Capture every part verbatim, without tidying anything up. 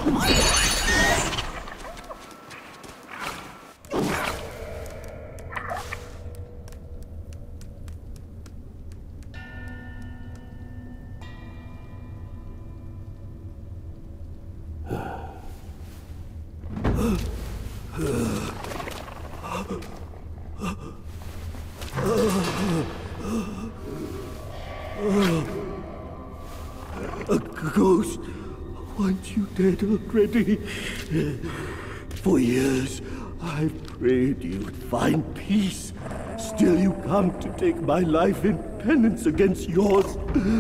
A ghost wants you dead already. For years, I've prayed you'd find peace. Still you come to take my life in penance against yours.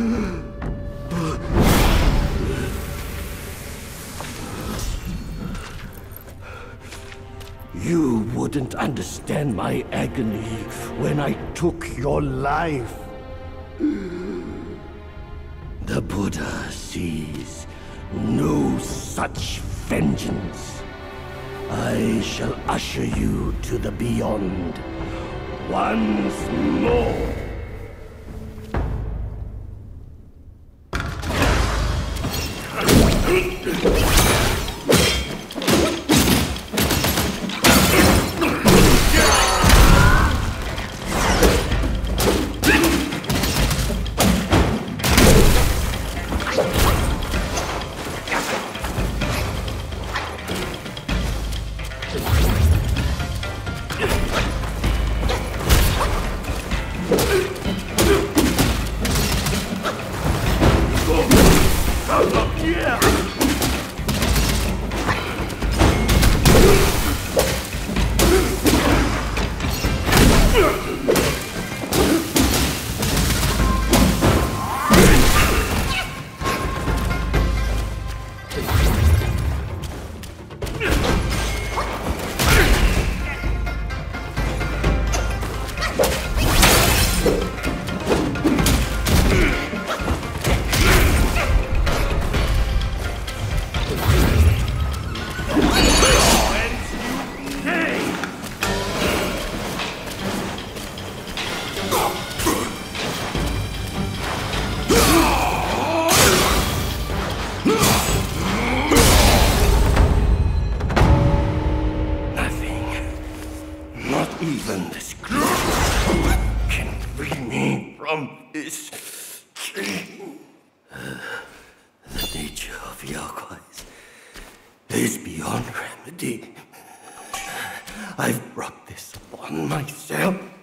You wouldn't understand my agony when I took your life. The Buddha sees no such vengeance. I shall usher you to the beyond once more. Even this creature can free me from this. The nature of Yaguais is beyond remedy. I've brought this upon myself.